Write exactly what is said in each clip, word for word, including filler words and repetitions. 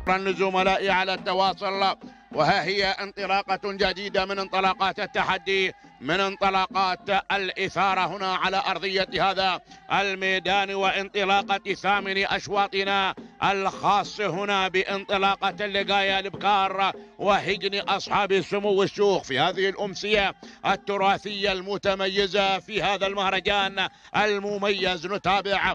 زملائي على التواصل، وها هي انطلاقة جديدة من انطلاقات التحدي، من انطلاقات الإثارة هنا على أرضية هذا الميدان، وانطلاقة ثامن أشواطنا الخاص هنا بانطلاقة اللقايا الابكار وهجن أصحاب السمو والشيوخ في هذه الأمسية التراثية المتميزة في هذا المهرجان المميز. نتابع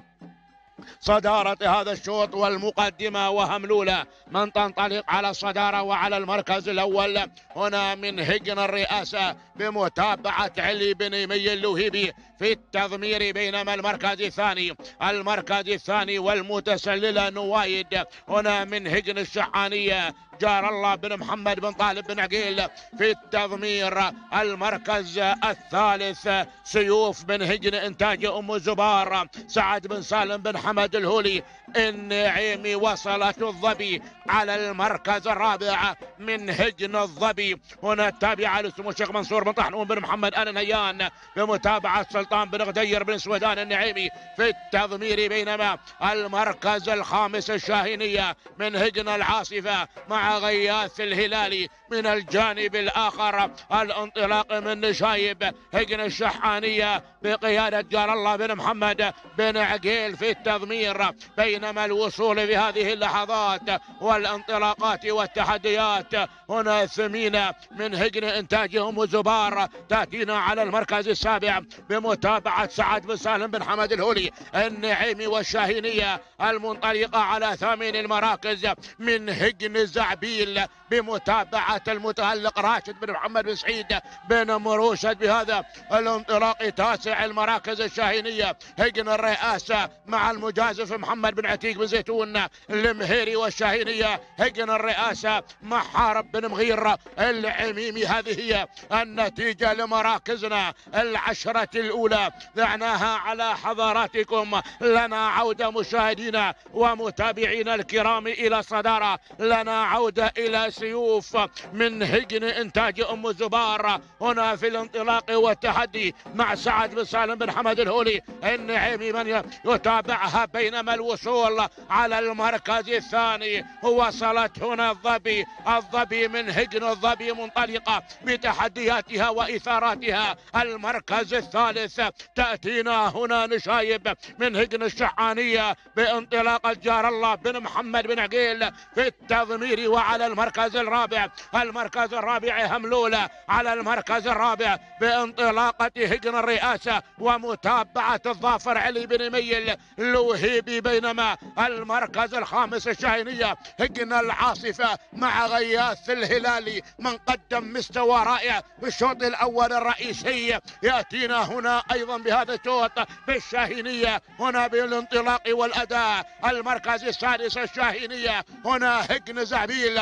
صدارة هذا الشوط والمقدمة وهملولة من تنطلق على الصدارة وعلى المركز الأول هنا من هجن الرئاسة بمتابعة علي بن مي اللوهيبي في التضمير، بينما المركز الثاني المركز الثاني والمتسللة نوايد هنا من هجن الشحانية جار الله بن محمد بن طالب بن عقيل في التضمير. المركز الثالث سيوف بن هجن انتاج ام الزبار سعد بن سالم بن حمد الهولي النعيمي. وصلت الظبي على المركز الرابع من هجن الظبي هنا التابعة لسمو الشيخ منصور بن طحنون بن محمد آل نهيان بمتابعة سلطان بن غدير بن سويدان النعيمي في التضمير، بينما المركز الخامس الشاهينية من هجن العاصفة مع غياث الهلالي. من الجانب الآخر الانطلاق من نشايب هجن الشحانية بقيادة جار الله بن محمد بن عقيل في التضمير، بينما الوصول في هذه اللحظات والانطلاقات والتحديات هنا ثمينة من هجن انتاجهم وزبار تأتينا على المركز السابع بمتابعة سعد بن سالم بن حمد الهولي النعيمي والشاهينية المنطلقة على ثامن المراكز من هجن الزعبيل بمتابعة المتألق راشد بن محمد بن سعيد بن مروشد. بهذا الانطلاق تاسع المراكز الشاهينية هجن الرئاسة مع المجازف محمد بن عتيق بن زيتون المهيري والشاهينية هجن الرئاسة مع حارب بن مغير العميمي. هذه هي النتيجة لمراكزنا العشرة الأولى، دعناها على حضراتكم. لنا عودة مشاهدينا ومتابعينا الكرام إلى الصدارة، لنا عودة إلى سيوف من هجن إنتاج أم الزبار هنا في الانطلاق والتحدي مع سعد بن سالم بن حمد الهولي النعيمي من يتابعها، بينما الوصول على المركز الثاني وصلت هنا الظبي الظبي من هجن الظبي منطلقة بتحدياتها وإثاراتها. المركز الثالث تأتينا هنا نشايب من هجن الشحانية بانطلاق جار الله بن محمد بن عقيل في التضمير، وعلى المركز الرابع المركز الرابع هملولة على المركز الرابع بانطلاقة هجن الرئاسة ومتابعة الظافر علي بن مي اللوهيبي، بينما المركز الخامس الشاهينية هجن العاصفة مع غياث الهلالي من قدم مستوى رائع في الشوط الأول الرئيسي. يأتينا هنا أيضا بهذا الشوط بالشاهينية هنا بالانطلاق والأداء المركز السادس الشاهينية هنا هجن زعبيل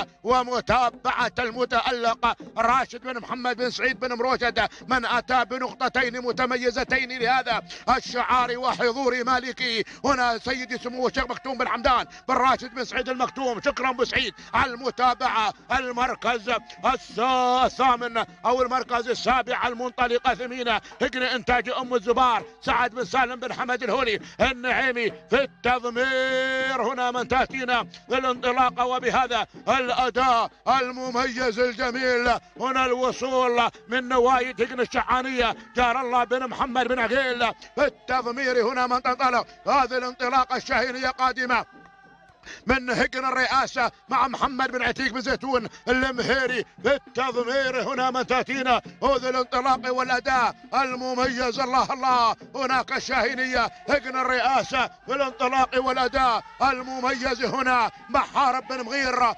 ومتابعة المتألق راشد بن محمد بن سعيد بن مروشد من أتى بنقطتين متميزتين لهذا الشعار وحضور مالكي. هنا سيدي سمو الشيخ مكتوم بن حمدان بن راشد بن سعيد المكتوم، شكرا ابو سعيد على المتابعة. المركز الثامن او المركز السابع المنطلقة ثمينة هجن انتاج ام الزبار سعد بن سالم بن حمد الهولي النعيمي في التضمير هنا من تأتينا الانطلاقة وبهذا الأداء المميز الجميل. هنا الوصول من نوايد هجن الشحانية جار الله بن محمد بن عقيل في التضمير هنا من تنطلق هذه الانطلاقة الشاهينية قادمة من هجن الرئاسة مع محمد بن عتيق بن زيتون المهيري في التضمير هنا من تأتينا هذا الانطلاق والأداء المميز. الله الله هناك الشاهينية هجن الرئاسة في الانطلاق والأداء المميز هنا مع حارب بن مغير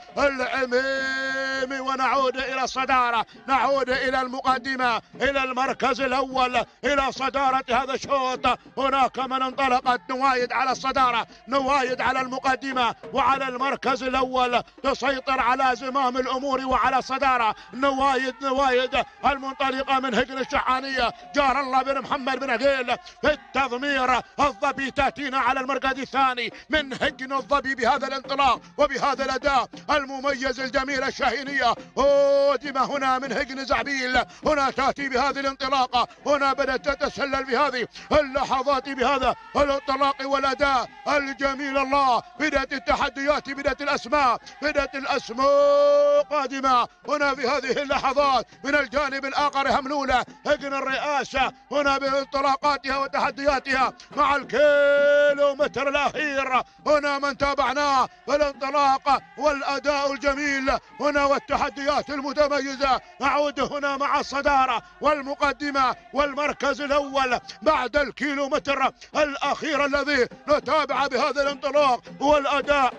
العميمي. ونعود إلى الصدارة، نعود إلى المقدمة، إلى المركز الأول، إلى صدارة هذا الشوط. هناك من انطلقت نوايد على الصدارة، نوايد على المقدمة وعلى المركز الأول تسيطر على زمام الأمور وعلى الصدارة نوايد نوايد المنطلقة من هجن الشحانية جار الله بن محمد بن عقيل في التضمير. الظبي تأتينا على المركز الثاني من هجن الظبي بهذا الانطلاق وبهذا الأداء المميز الجميل الشاهينية. قدم هنا من هجن زعبيل هنا تأتي بهذه الانطلاقة، هنا بدأت تتسلل بهذه اللحظات بهذا الانطلاق والأداء الجميل. الله بدأت التحديات بدأت الأسماء بدأت الأسماء قادمة هنا في هذه اللحظات. من الجانب الآخر هملولة هجن الرئاسة هنا بانطلاقاتها وتحدياتها مع الكيلومتر الأخير. هنا من تابعناه الانطلاق والأداء الجميل هنا والتحديات المتميزة. نعود هنا مع الصدارة والمقدمة والمركز الأول بعد الكيلومتر الأخير الذي نتابع بهذا الانطلاق والأداء.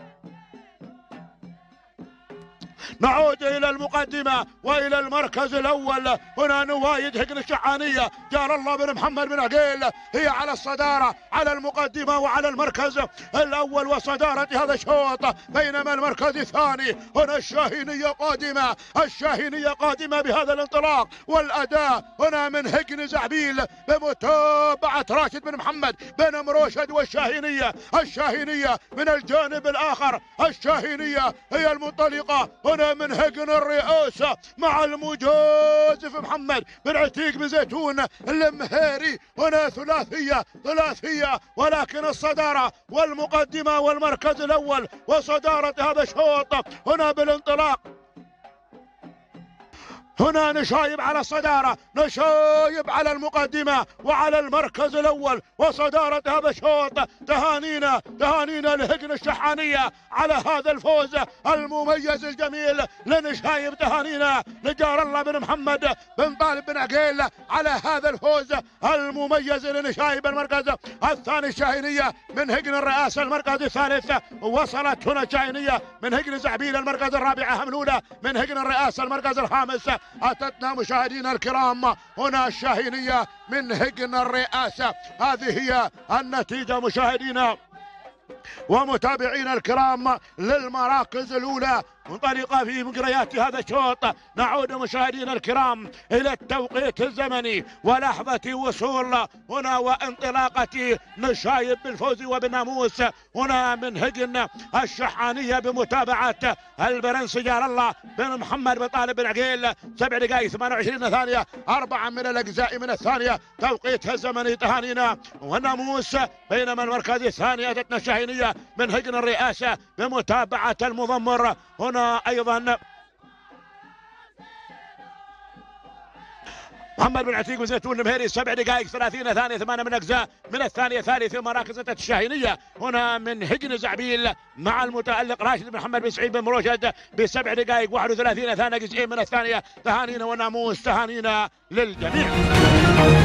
نعود إلى المقدمة وإلى المركز الأول. هنا نوايد هجن الشحانية جار الله بن محمد بن عقيل هي على الصدارة على المقدمة وعلى المركز الأول وصدارة هذا الشوط. بينما المركز الثاني هنا الشاهينية قادمة الشاهينية قادمة بهذا الانطلاق والأداء هنا من هجن زعبيل بمتابعة راشد بن محمد بن مروشد والشاهينية. الشاهينية من الجانب الآخر الشاهينية هي المنطلقة هنا من هجن الرئاسة مع المجازف محمد بن عتيق بزيتون المهيري. هنا ثلاثية ثلاثية ولكن الصدارة والمقدمة والمركز الأول وصدارة هذا الشوط هنا بالانطلاق. هنا نشايب على الصدارة نشايب على المقدمة وعلى المركز الأول وصدارة هذا الشوط. تهانينا تهانينا لهجن الشحانية على هذا الفوز المميز الجميل لنشايب. تهانينا لجار الله بن محمد بن طالب بن عقيل على هذا الفوز المميز لنشايب. المركز الثاني الشاهينية من هجن الرئاسة. المركز الثالث وصلت هنا الشاهينية من هجن زعبيل. المركز الرابع هملولة من هجن الرئاسة. المركز الخامس أتتنا مشاهدينا الكرام هنا الشاهينية من هجن الرئاسة. هذه هي النتيجة مشاهدينا ومتابعينا الكرام للمراكز الأولى منطلقة في مجريات هذا الشوط. نعود مشاهدينا الكرام إلى التوقيت الزمني ولحظة وصول هنا وانطلاقة نشايب بالفوز وبالناموس هنا من هجن الشحانية بمتابعة البرنس جار الله بن محمد بن طالب بن عقيل. سبع دقائق ثمانية وعشرين ثانية أربعة من الأجزاء من الثانية توقيتها الزمني. تهانينا والناموس. بينما المركز الثاني أتتنا الشاهينية من هجن الرئاسة بمتابعة المضمر. هنا أيضا محمد بن عتيق وزيتون المهيري. سبع دقائق ثلاثين ثانية ثمانية من أجزاء من الثانية. ثالث مراكز الشاهينية هنا من هجن زعبيل مع المتألق راشد بن محمد بن سعيد بن مروشد بسبع دقائق واحد وثلاثين ثانية جزئين من الثانية. تهانينا وناموس تهانينا للجميع.